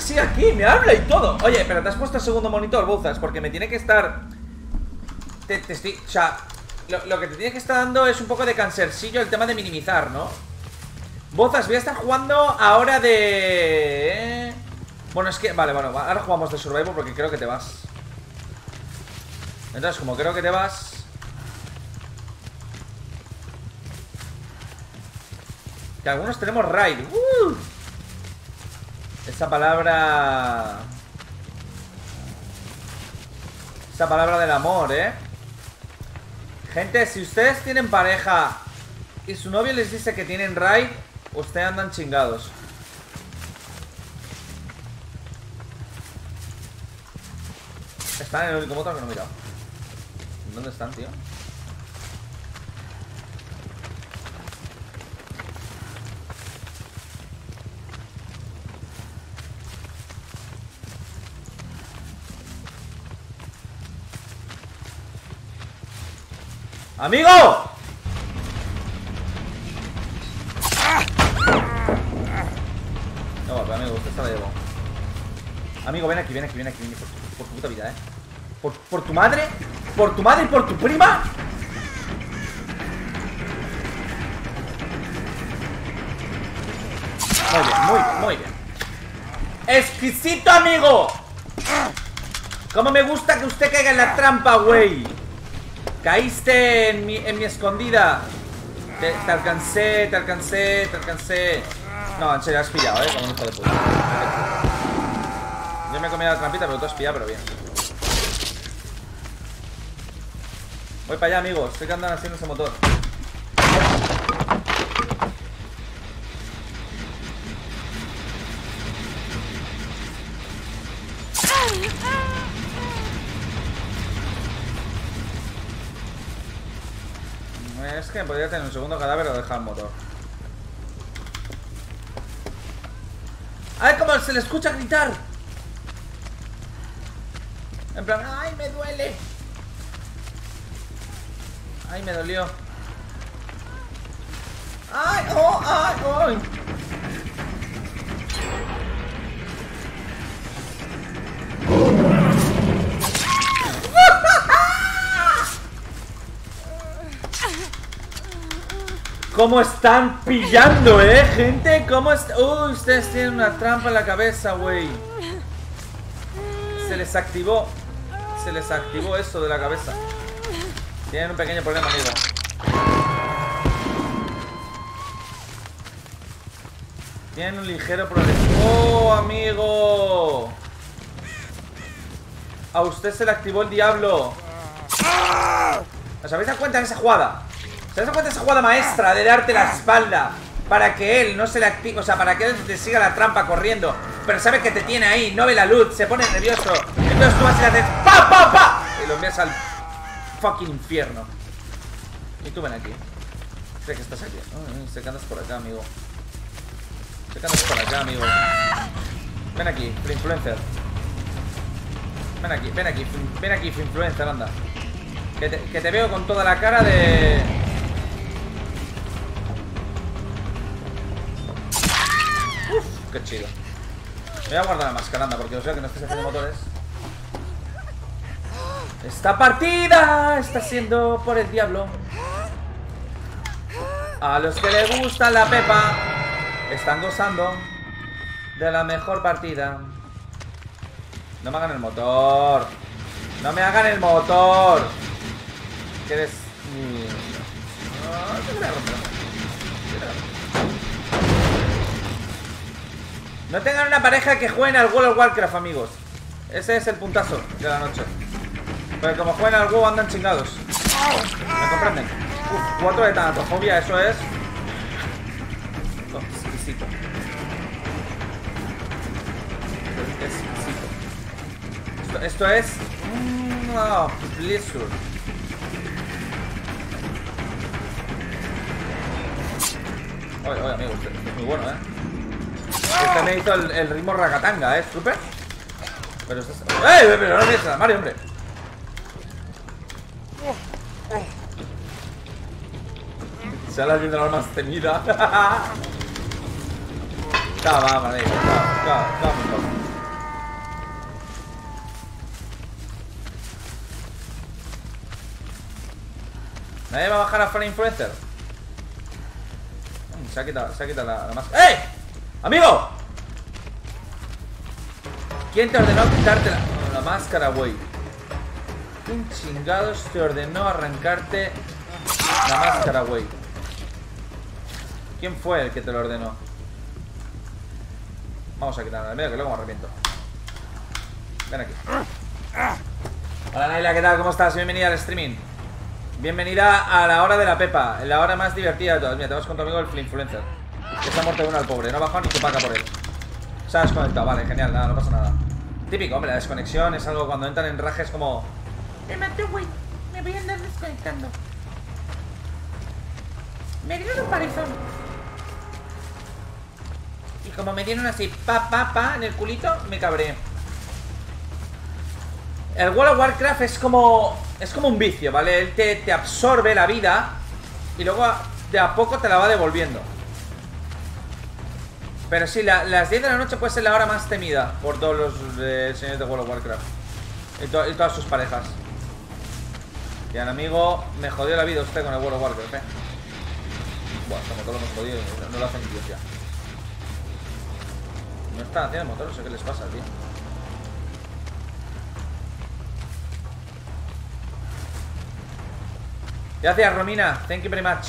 sí aquí, me habla y todo. Oye, pero te has puesto el segundo monitor, Bozas, porque me tiene que estar... o sea, lo que te tiene que estar dando es un poco de cansercillo el tema de minimizar, ¿no? Bozas, voy a estar jugando ahora de... Bueno, es que... Vale, bueno, ahora jugamos de Survivor porque creo que te vas. Entonces, como creo que te vas... Que algunos tenemos raid. Esa palabra... Esa palabra del amor, Gente, si ustedes tienen pareja y su novio les dice que tienen raid, ustedes andan chingados. Están en el único motor que no he mirado. ¿Dónde están, tío? ¡Amigo! No, pero amigo, usted está de llevo. Amigo, ven aquí, ven aquí, ven aquí, por tu puta vida, por tu madre y por tu prima. Muy bien, muy bien, muy bien. ¡Exquisito, amigo! Cómo me gusta que usted caiga en la trampa, güey. Caíste en mi escondida. Te alcancé, te alcancé, te alcancé. No, en serio, has pillado, como un hijo de puta. Yo me he comido la trampita, pero tú has pillado, pero bien. Voy para allá, amigos. Estoy que andan haciendo ese motor. Es que podría tener un segundo cadáver o dejar el motor. A ver cómo se le escucha gritar. En plan, ¡ay, me duele! ¡Ay, me dolió! ¡Ay, oh, ay, ay! ¿Cómo están pillando, gente? ¿Cómo está? Uy, ustedes tienen una trampa en la cabeza, güey. Se les activó. Se les activó eso de la cabeza. Tienen un pequeño problema, amigo. Tienen un ligero problema. ¡Oh, amigo! A usted se le activó el diablo. ¿Os habéis dado cuenta de esa jugada? ¿Se das cuenta de esa jugada maestra de darte la espalda para que él no se le active? O sea, para que él te siga la trampa corriendo, pero sabe que te tiene ahí, no ve la luz, se pone nervioso. Entonces tú vas y le haces ¡pa, pa, pa! Y lo envías al fucking infierno. Y tú ven aquí. Sé que estás aquí. Sé que andas por acá, amigo. Sé que andas por acá, amigo. Ven aquí, free influencer. Ven aquí, ven aquí, ven aquí, free influencer, anda. Que te veo con toda la cara de... Uf, qué chido. Me voy a guardar la máscara, anda, porque os veo que no estáis haciendo motores. Esta partida está siendo por el diablo. A los que les gusta la pepa están gozando de la mejor partida. No me hagan el motor. No me hagan el motor. Que eres... No tengan una pareja que jueguen al World of Warcraft, amigos. Ese es el puntazo de la noche. Porque como juegan al WoW andan chingados. ¿Me comprenden? Uf, 4 de tanatofobia, eso es... exquisito. Exquisito. Esto es... No, Blizzard. Oye, amigo, usted es muy bueno, Este me hizo el ritmo ragatanga, super. Pero esto es... Pero no me eches a Mario, hombre. Se la viendo la más temida. Calma, amigo, calma. Nadie va a bajar a Flame Influencer. Se ha quitado la máscara. ¡Eh! ¡Amigo! ¿Quién te ordenó quitarte la máscara, güey? ¿Quién chingados te ordenó arrancarte la máscara, güey? ¿Quién fue el que te lo ordenó? Vamos a quitarla de medio, que luego me arrepiento. Ven aquí. Hola Naila, ¿qué tal? ¿Cómo estás? Bienvenida al streaming. Bienvenida a la hora de la Pepa, la hora más divertida de todas. Mira, te vas con tu amigo el Flinfluencer, que se ha muerto uno al pobre, no ha bajado ni tu paga por él. Se ha desconectado, vale, genial, nada, no pasa nada. Típico, hombre, la desconexión es algo cuando entran en rajes como... Me maté, güey, me voy a andar desconectando. Me dieron un parezón. Y como me dieron así, pa, en el culito, me cabré. El World of Warcraft es como un vicio, ¿vale? Él te absorbe la vida y luego de a poco te la va devolviendo. Pero sí, las 10 de la noche puede ser la hora más temida por todos los señores de World of Warcraft y todas sus parejas. Y al amigo, me jodió la vida usted con el World of Warcraft, ¿eh? Bueno, este motor lo hemos jodido, no lo hacen ni Dios ya. No están haciendo el motor, no sé qué les pasa, tío. Gracias, Romina. Thank you very much.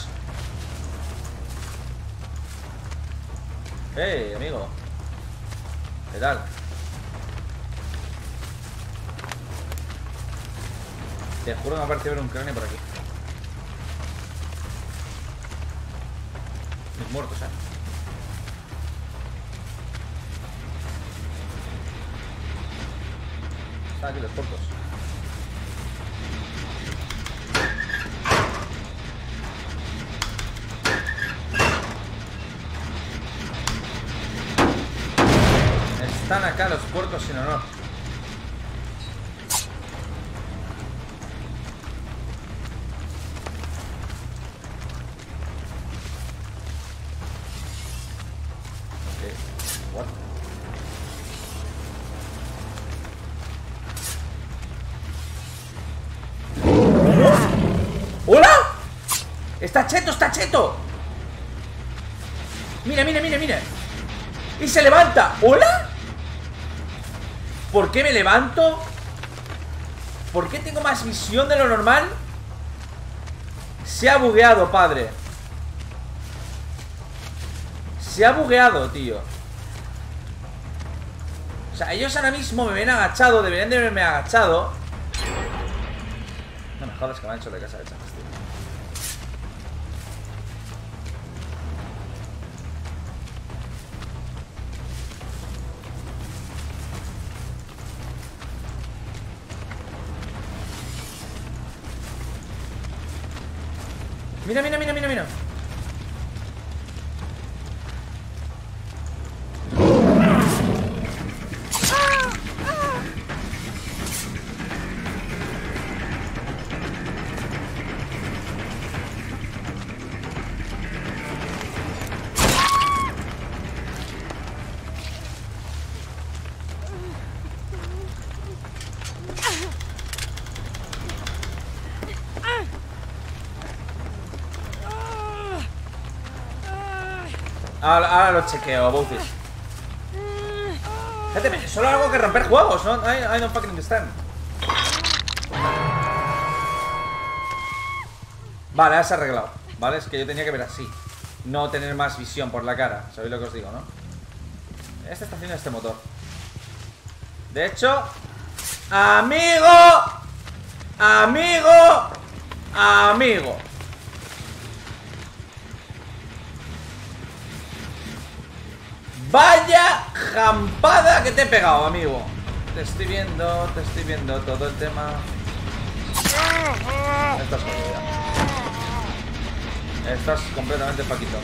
Hey, amigo. ¿Qué tal? Te juro que me ha parecido ver un cráneo por aquí. Mis muertos, Están aquí los puertos. Están acá los puercos sin honor. What? ¡Hola! ¡Está cheto, está cheto! Mira, mira, mira, mira. Y se levanta. ¿Hola? ¿Por qué me levanto? ¿Por qué tengo más visión de lo normal? Se ha bugueado, padre. Se ha bugueado, tío. O sea, ellos ahora mismo me ven agachado. Deberían de verme agachado. No me jodas que me han hecho de casa de chapas, tío. Mira, mira, mira, mira, mira. Ahora lo chequeo, Bowfish. Fíjate, solo hago que romper juegos, ¿no? I don't fucking understand. Vale, ahora se ha arreglado. Vale, es que yo tenía que ver así. No tener más visión por la cara. ¿Sabéis lo que os digo, no? Este está haciendo este motor. De hecho... ¡Amigo! ¡Amigo! ¡Amigo! Vaya jampada que te he pegado, amigo. Te estoy viendo todo el tema. Estás jodida. Estás completamente paquito.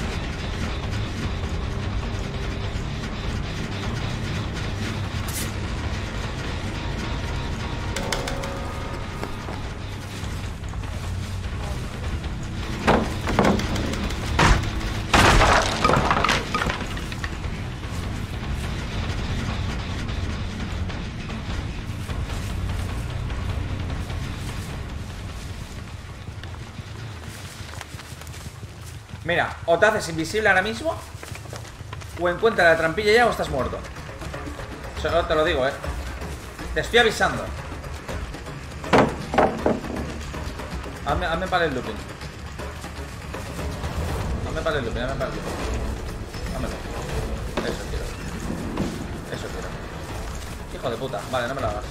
Mira, o te haces invisible ahora mismo, o encuentra la trampilla ya o estás muerto. Solo te lo digo, te estoy avisando. Hazme para el looping. Hazme para el looping, hazme para el looping. Hámelo. Eso quiero. Eso quiero. Hijo de puta. Vale, no me lo hagas.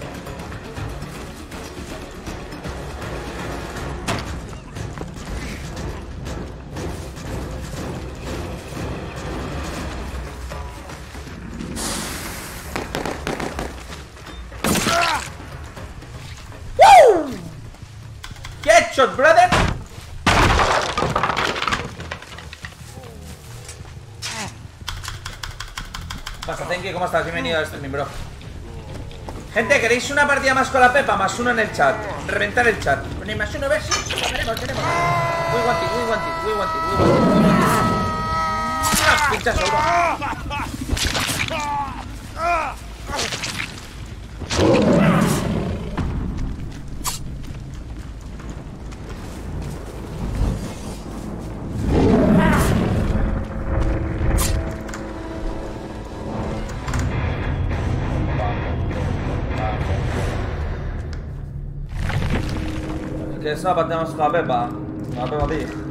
Headshot, brother. ¿Qué pasa, Zenki? ¿Cómo estás? Bienvenido al streaming, bro. Gente, ¿queréis una partida más con la Pepa? +1 en el chat. Reventar el chat. Ponéis +1, ¿ves? Sí, tenemos. Muy guanti. Pinchazo, bro. Que es una partida más con la Pepa. La Pepa, tío.